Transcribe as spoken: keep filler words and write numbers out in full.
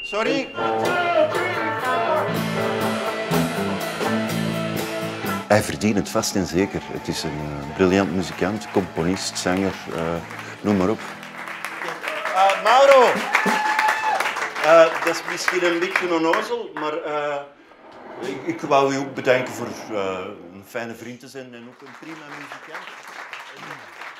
Sorry. Hij verdient het vast en zeker. Het is een uh, briljant muzikant, componist, zanger, uh, noem maar op. Uh, Mauro! Uh, dat is misschien een beetje onnozel, maar uh, ik, ik wou u ook bedanken voor uh, een fijne vriend te zijn en ook een prima muzikant.